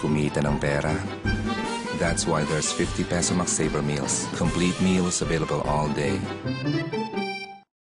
kumita ng pera. That's why there's 50 peso Max Saver meals. Complete meals available all day.